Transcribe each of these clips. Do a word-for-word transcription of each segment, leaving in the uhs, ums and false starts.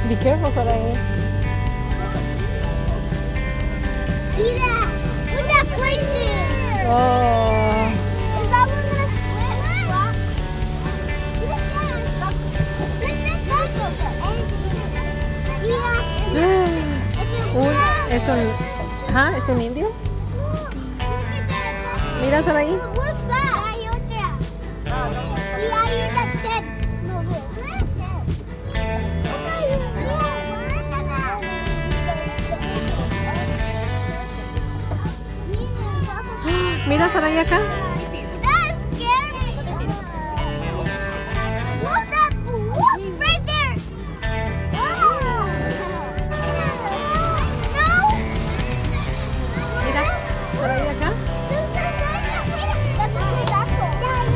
Be careful, Sarai. See that? Look at that person. Oh. Is that one gonna split? Look at that. Un, es un, ¿ah? ¿Es un indio? Mira, Sarai. Look, what's that? Y ahí está Ted. No, no, no es Ted. Mira, Sarai, acá. That scared me. What's that wolf right there? No. Mira, Sarai, acá. That's a pterodactyl.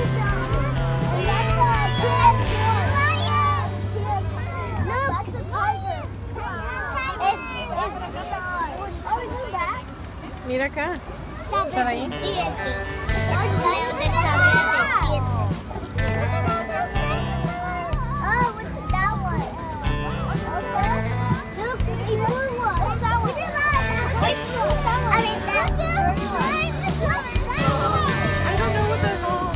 No, that's a tiger. It's, it's, are we going back? Mira acá. Saber de siete. Oh, what's that one? Look, the blue one. What's that one? Which one? I mean, that one. I don't know what that is.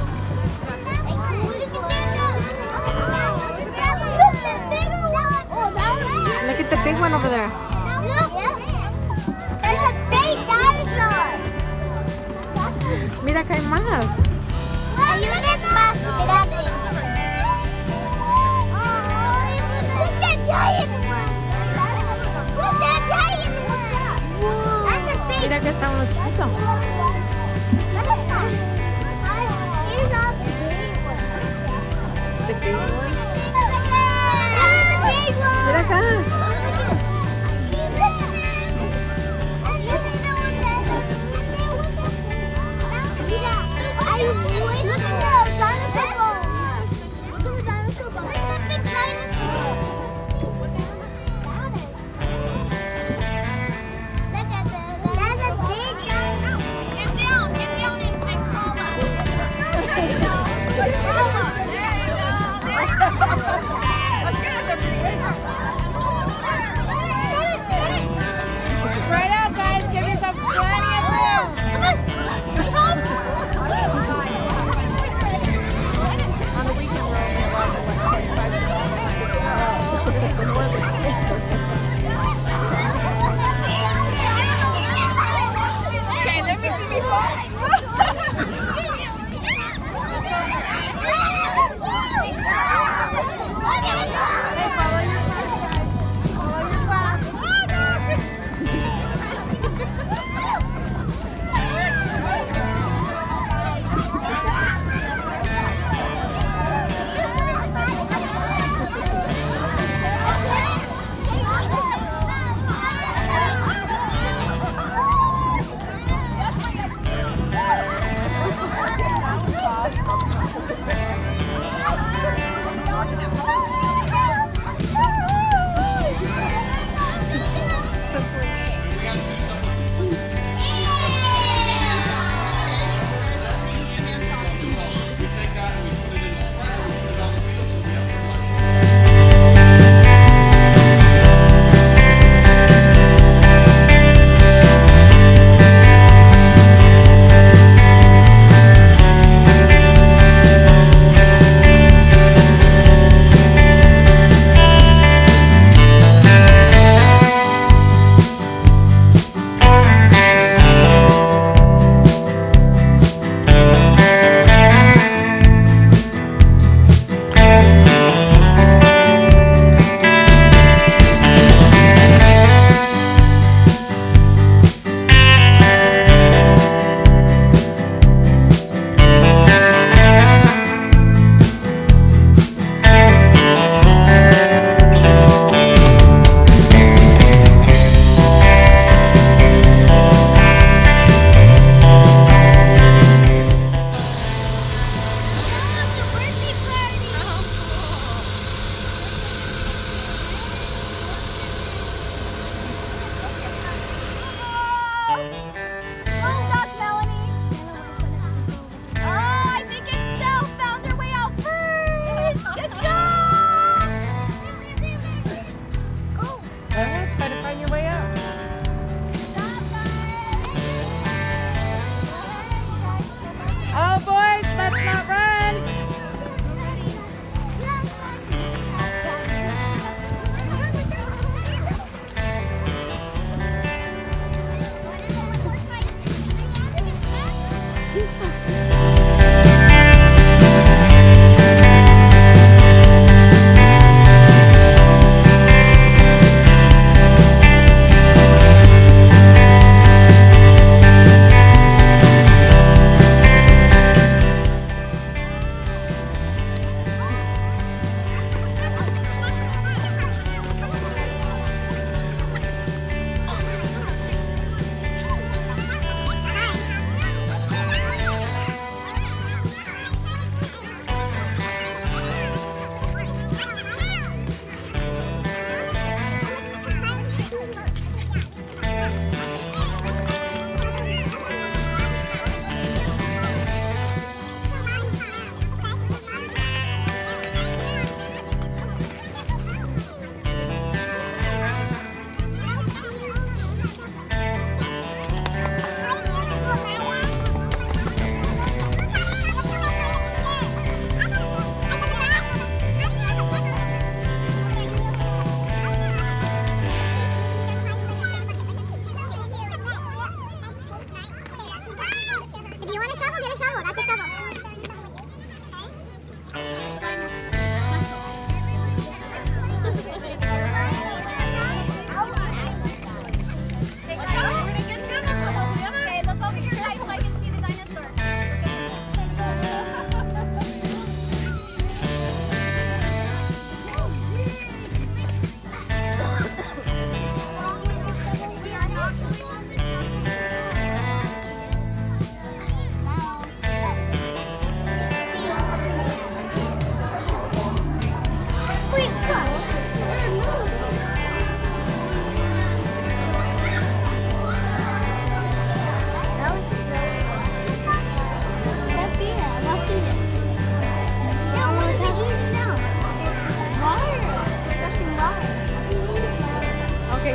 Look, the bigger one. Oh, that one. Look at the big one over there. Look, there's a big dinosaur. Mira, acá hay más. Ayúdenme más grande. Look that giant one. Look that giant one. That's a big. Mira que está uno chiquito. Here's all the big ones. The big one. The big one. Mira acá. Let's get it.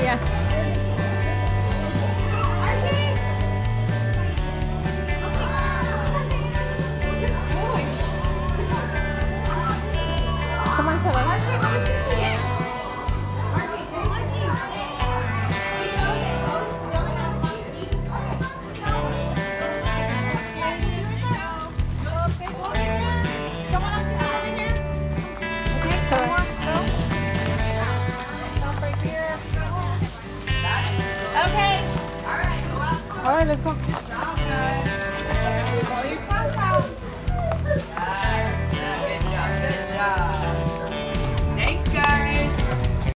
Yeah. Come on, Taylor. Okay. All right, let's go.